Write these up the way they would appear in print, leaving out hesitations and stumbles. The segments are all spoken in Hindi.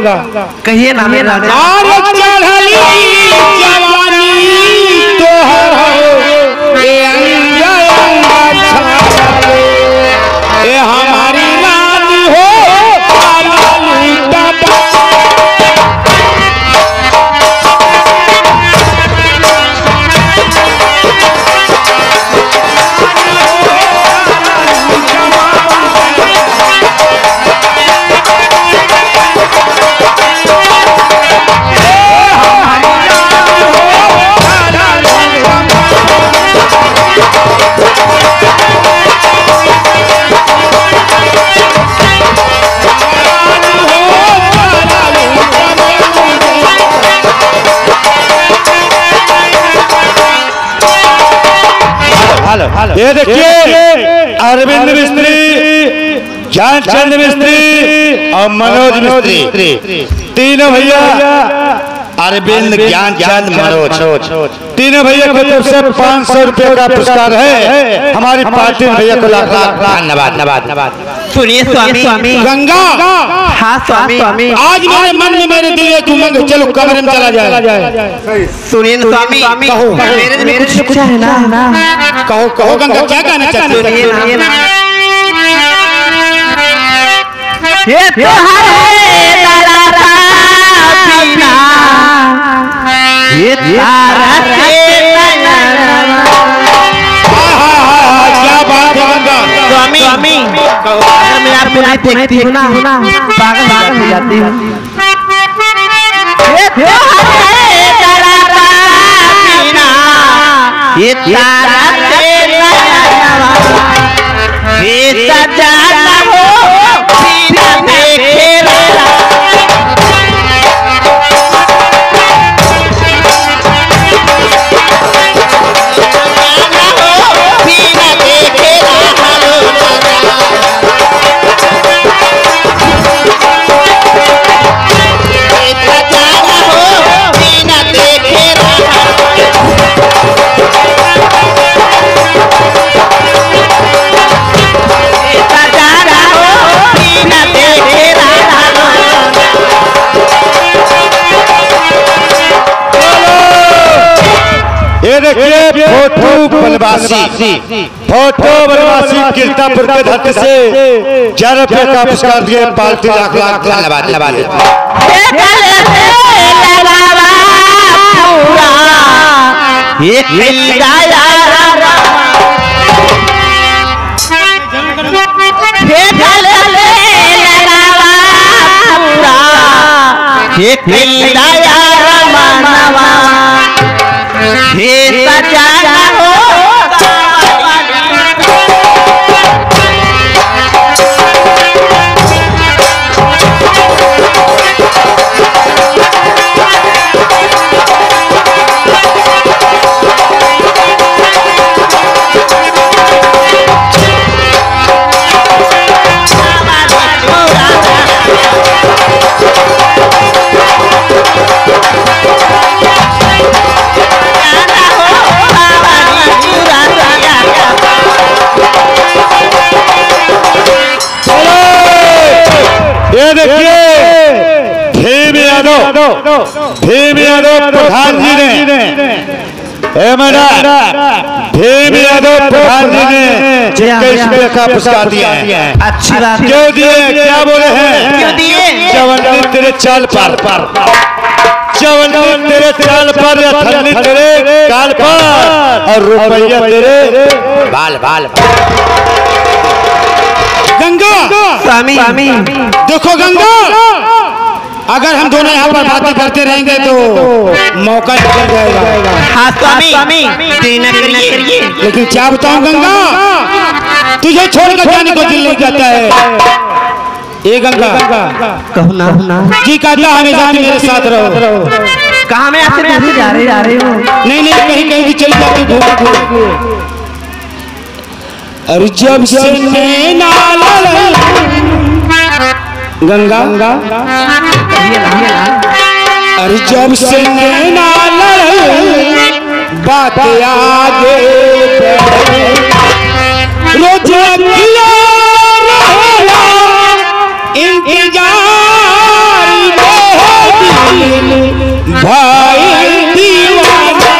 कहिए ना हमारी रानी हो ये देखिए अरविंद मिस्त्री, ज्ञानचंद मिस्त्री और मनोज मिस्त्री, तीनों भैया अरविंद, ज्ञानचंद, मनोज, तीनों भैया की तरफ से 500 रुपए का पुरस्कार है। हमारी पार्टी भैया को लाख लाख धन्यवाद। सुनिए स्वामी गंगा। हाँ स्वामी आज मेरे मन में मेरे दिल में घूमेंगे, चलो कमरे में चला जाए। सुनिए स्वामी कहो मेरे कुछ है ना कहो गंगा क्या कहना चाहते हो? सुनिए ना ये त्योहार है तारा पीना, ये तारा क्या बात है गंगा। स्वामी अगर मैं आपको नहीं देखती हूँ ना पागल हो जाती हूँ। ये त्योहार है तारा पीना, ये तारा ये सजाना हो पीना देखे फोटो बनवासी कीर्तापुर के धरती से 11 रुपए का पुरस्कार दिए। पार्टी लाख लाख धन्यवाद। भीम यादव प्रधान जी ने भीम यादव प्रधान जी ने 21 रुपए का पुरस्कार दिया है। अच्छी बात क्यों दिए? क्या बोले हैं? क्यों दिए? जवनी तेरे चाल पर, जवनी तेरे चाल पर, अथनी तेरे काल पर, और रुपया तेरे बाल। गंगा स्वामी देखो गंगा, अगर हम दोनों यहाँ पर बातें करते रहेंगे तो मौका निकल जाएगा। हाँ स्वामी देना करिए। लेकिन क्या बताऊं गंगा, तुझे छोड़कर जाने को दिल नहीं करता है। ये गंगा कहो ना जी कहता हमेशा मेरे साथ रहो। कहाँ में आपसे दूर जा रहे हो? नहीं कहीं भी चली जाती घूम। अरे जब से नैना गंगा अरे जब से नैना बात आगे रोज इंतजार भाई दीवाना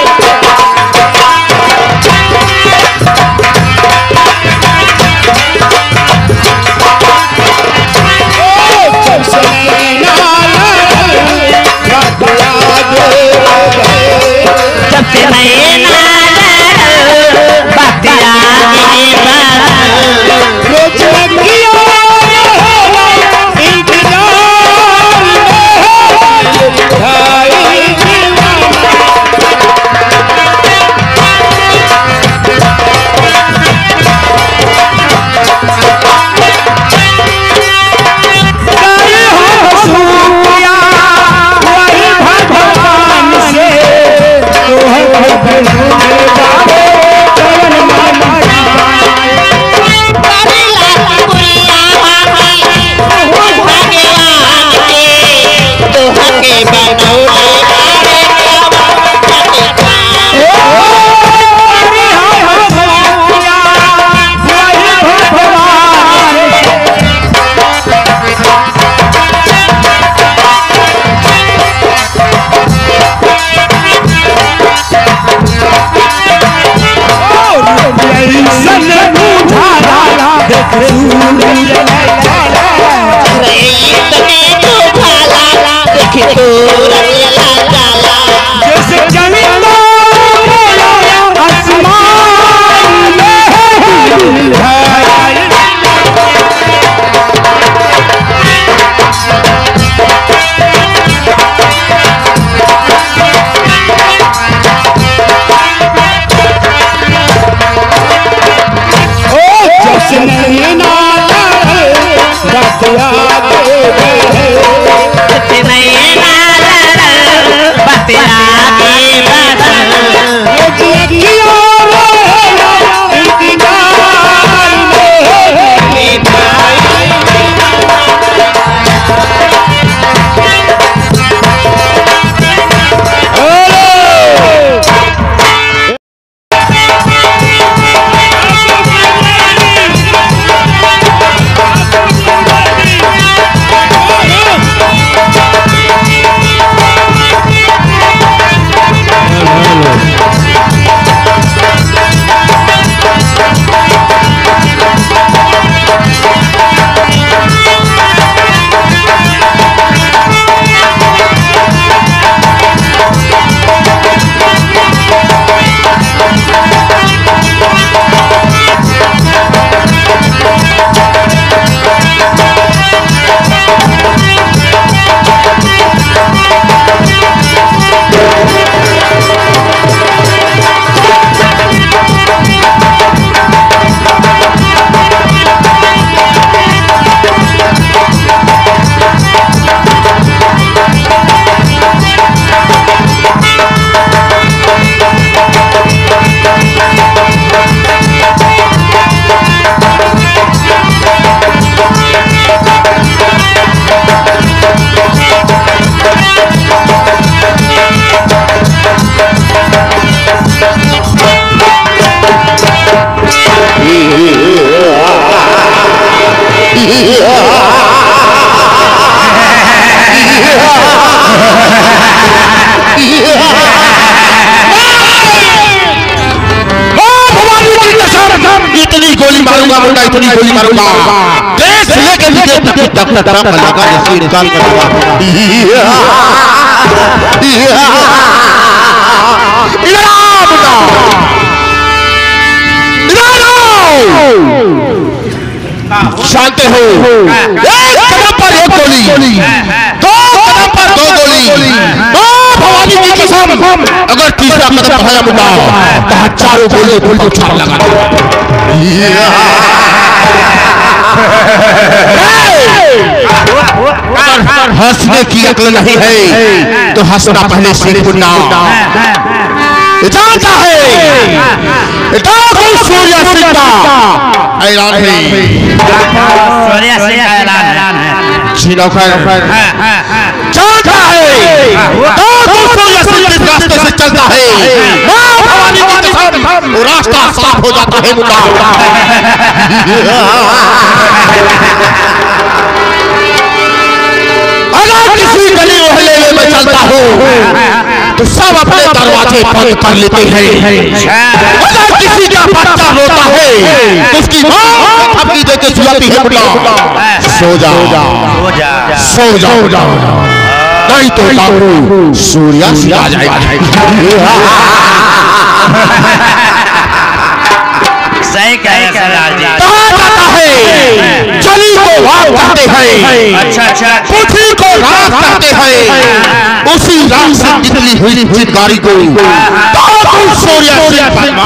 इतनी गोली मारूंगा देश लेके विदेश तक लगा जैसे इंसान का शांत हो। एक कदम पर एक गोली, दो कदम पर दो गोली, भवानी की कसम अगर तीसरा कदम बढ़ाया मुन्ना तो चारों गोली गोली को छाप लगा। हंसने की अक्ल नहीं है तो हंसना पहले सीख मुन्ना। जानता है सूर्य सिंह का ऐलान है, सूर्य सिंह का ऐलान है। जानता है सूर्य सिंह जिस रास्ते से चलता है भवानी की कसम वो रास्ता साफ हो जाता है मुन्ना। अगर किसी गली मोहल्ले में चल चलता हूँ तो सब अपने दरवाजे बंद कर लेते हैं। अगर किसी का बच्चा रोता है तो उसकी माँ थपकी देके सुलाती है, मुन्ना सो जाओ सो जाओ, नहीं तो सूर्यास्त आ जाएगा। सही कह रहे सरदार जी। कहा जाता है चली को वाक कहते हैं, अच्छा पृथ्वी को राख कहते हैं, उसी राख से निकली हुई चिंगारी को सूर्यास्त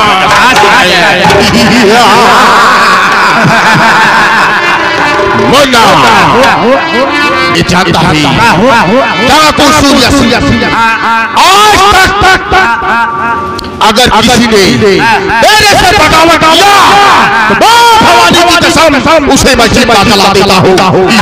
मुन्ना ये जानता है डाकू सूर्यास्त आज तक अगर किसी ने मेरे से बगावत किया तो मां भवानी की कसम उसे मैं जिंदा जला देता हूं।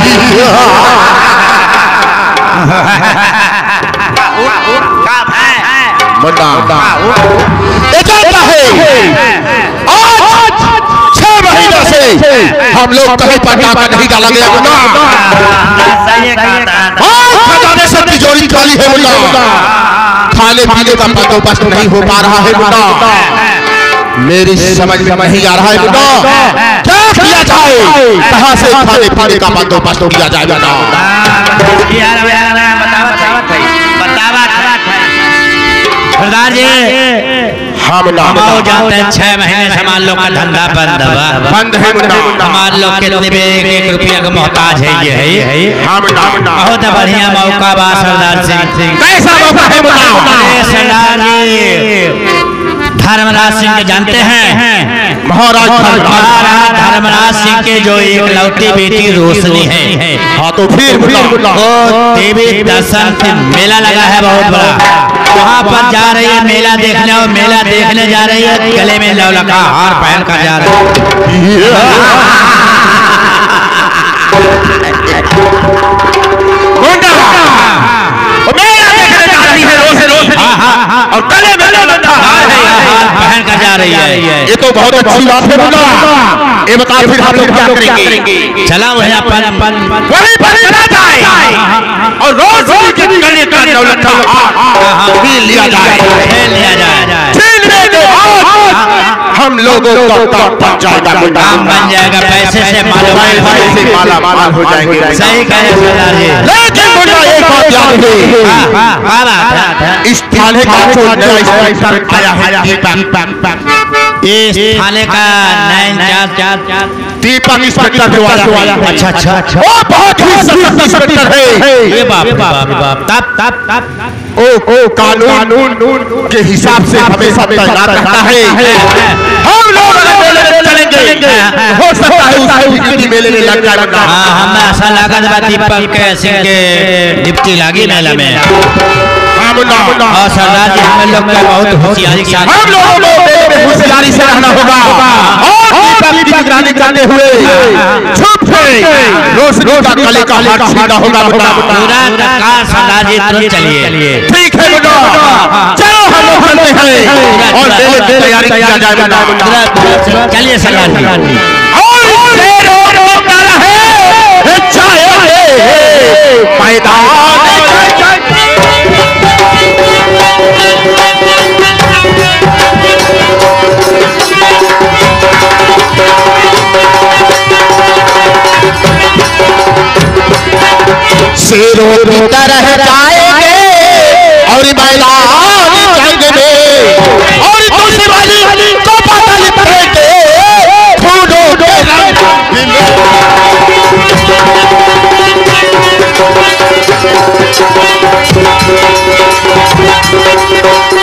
ये जानता है आज 6 महीने से हम लोग कहीं पटा में नहीं डाला गया मुन्ना। खजाने से तिजोरी खाली है मुन्ना, खाने पीने का बंदोबस्त नहीं हो पा रहा है मुन्ना। मेरी समझ में नहीं आ रहा है मुन्ना, क्या किया जाए, कहां से खाने पीने का बंदोबस्त किया जाए मुन्ना। सरदार जी हाँ मुन्ना हम जानते हैं 6 महीने से हमारे लोग का धंधा बंद है मुन्ना। हमारे लोग कितने भी 1 रुपया का मोहताज है ये है। हाँ मुन्ना बहुत बढ़िया मौका बा सरदार सिंह। कैसा मौका है मुन्ना? सरदार जी धर्मराज सिंह जानते हैं, महाराज धर्मराज सिंह के जो एक लौती बेटी रोशनी है। हाँ तो फिर मुन्ना वो देवी दर्शन मेला लगा है बहुत बड़ा, वहाँ पर जा रही है मेला देखने, और मेला देखने जा रही है गले में लौलका हार पहन कर जा रही है। और गले में लौलका हार पहन कर जा रही है। ये तो बहुत अच्छी बात है मुन्ना। ये बता फिर हम लोग क्या करेंगे? चला वही अपन वहीं पर चला जाए और रोज के गले का लौलका छीन लिया जाए। छीन लेने के बाद हम लोगों का काम बन जाएगा मुन्ना। काम बन जाएगा, पैसे से माला माल हो जाएंगे। सही कहे सरदार जी। लेकिन मुन्ना एक बात याद है, इस थाने का जो नया इंस्पेक्टर आया है इस थाने का दीपक इंस्पेक्टर जो आया है, अच्छा वो बहुत ही सशक्त इंस्पेक्टर है। ये बाप तब ओ कानून के हिसाब से हमेशा तैनात रहता है। हम लोग मेले में चलेंगे, हो सकता है उस मेले में लग जाए। हाँ हमें ऐसा लगा था दीपक सिंह के डिप्टी लगी मेला में। और सरदार जी हम लोग का बहुत होशियारी के साथ हम लोगों को होशियारी से रहना होगा और दीपक की निगरानी करते हुए छुप के रोशनी का गले का हाथ छीना होगा। पूरा कार सरदार जी तुरंत चलिए। ठीक है मुन्ना, चलो हम लोग चलते हैं और मेले तैयारी किया जाएगा। चलिए सरदार जी। और मैदान शेरों की तरह जाएंगे और मैदान जंग में और दुश्मनी को बदल देंगे खूनों के रंग में।